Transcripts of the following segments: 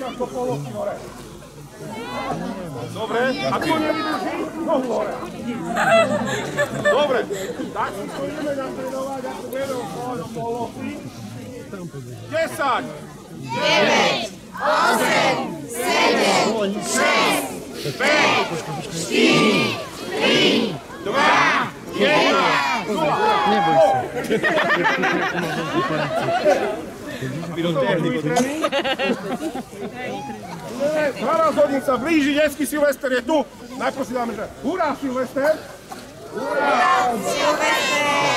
ako polovky hore. Dobre, a kto nevydrží, nohu hore. Dobre, tak si to ideme natrénovať, ako vedel do polovky. 10, 9, 8, 7, 6, 5, 4, 3, 2, 1, 0. Neboj sa. Dva rozhodník sa blíži, detský Silvester je tu. Najprv si dáme, že hurá Silvester! Hurá Silvester!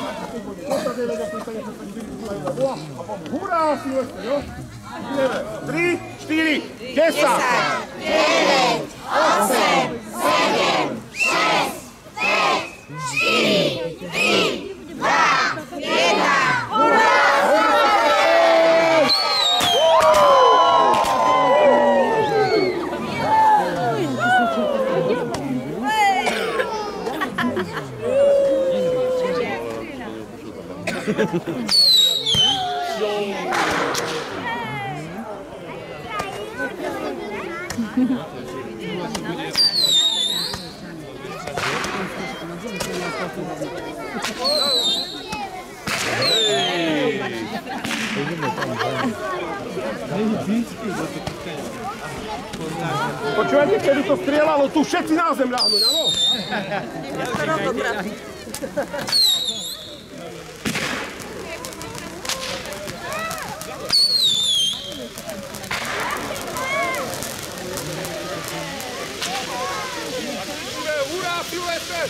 Hurá Silvester, jo? 3, 4, 10! 9, 8, 7, 6, 5, 4, 3, 2, 1, hurá! Počúvajte, keby to strieľalo, tu všetci na zem ľahnúť, áno? Hurá, Silvester!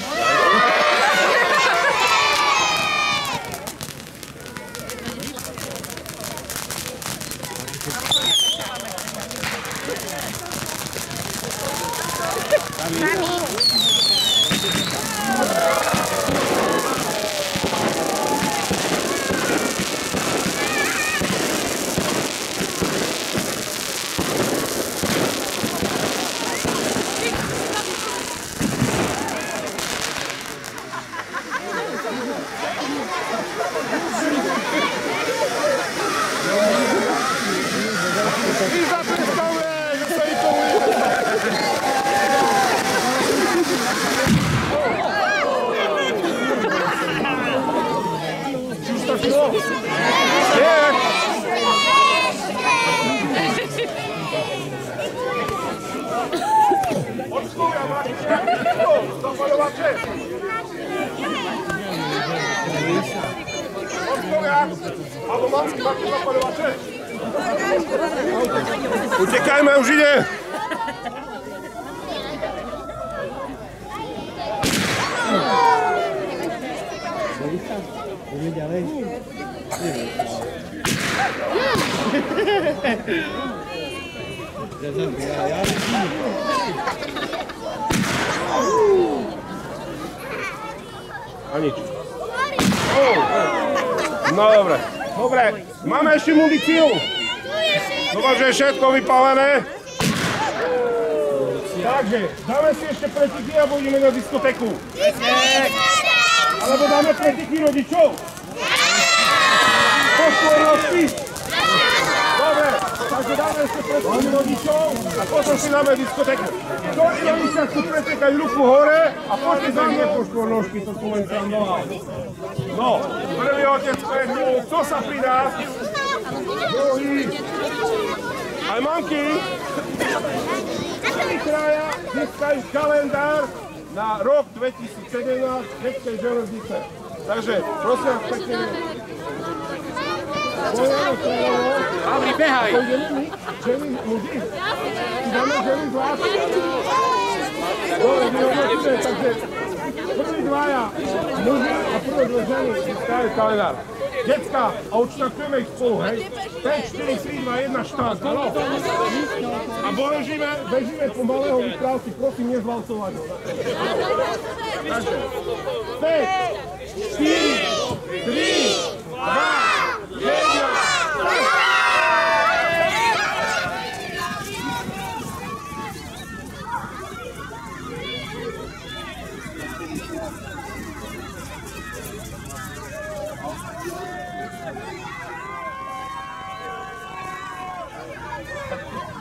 Utekajme, už ide! A nič. No dobre, dobre, máme ešte muníciu. Dúfam, že je všetko vypálené. Takže, dáme si ešte pretiky a budeme na diskotéku. Alebo dáme pretiky rodičov. Pošpornosti. Dobre, takže dáme ešte pretiky rodičov a potom si dáme diskotéku. Ktorí rodičia chcú pretekať ruku hore a poďte za mne pošpornožky, to tu len sám dohal. No, prvý otec prehnú, kto sa pridá? Druhý. Aj mamky. Tri kraja získajú kalendár na rok 2017 detskej železnice. Takže, prosím vás pekne. Abri, behaj. Ženy, muži. Dáme ženy zvlášť. Dobre, vyhodnotíme, takže první dvaja muži a prvé dve ženy získajú kalendár. Decka, a odštartujeme ich spolu, hej? 5, 4, 3, 2, 1, štart, áno? A bežíme po malého vykrávky, prosím, nezvalcovať ho. Takže, 5, 4, 3, 2, 1, start.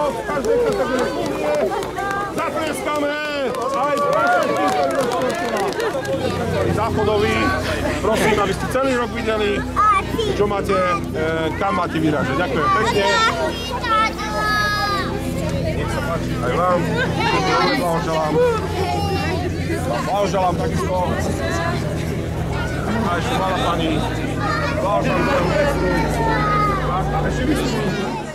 v každej kategórii Únie. Zatlieskame aj všetkých, ktorí rozpočtovali. Záchodový, prosím, aby ste celý rok videli, čo máte, kam máte vyrážať. Ďakujem pekne. Nech sa páči aj vám. Blahoželám. Blahoželám takisto. A ešte mladá pani. Blahoželám tvojmu mestru. A ešte vystúpim.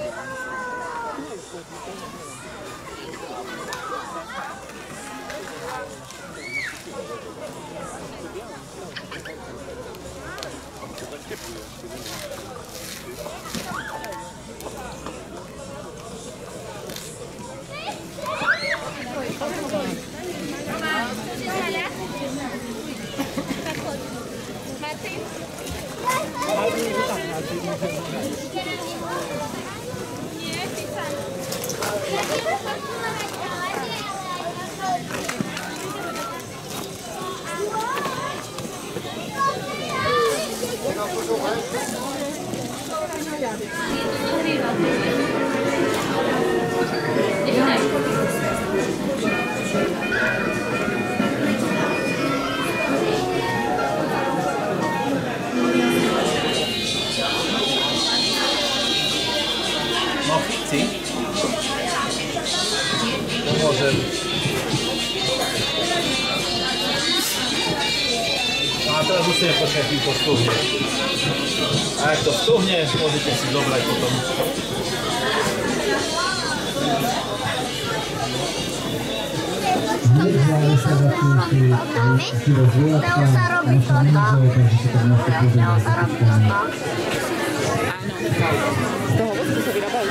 A teraz musíme počkať, kým to stuhne. A jak to stuhne, môžete si zobrať potom. Dało sa robiť toto. Dało sa robiť toto. Z toho ovocu sa vyrábajú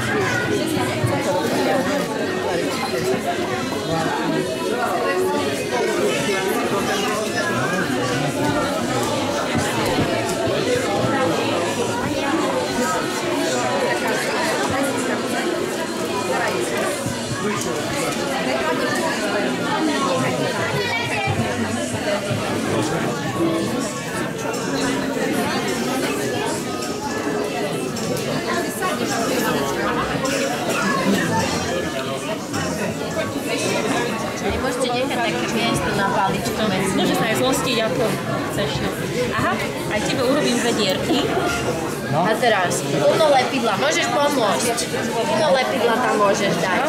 Nemôžete nechať také miesto na paličku. Môže sa aj zlostiť, ako chceš. Aha, aj tebe urobím dve dierky. A teraz plno lepidla. Môžeš pomôcť. Plno lepidla tam môžeš dať.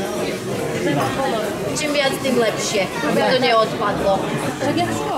Čím viac, tým lepšie, aby to neodpadlo. Tak ja čo?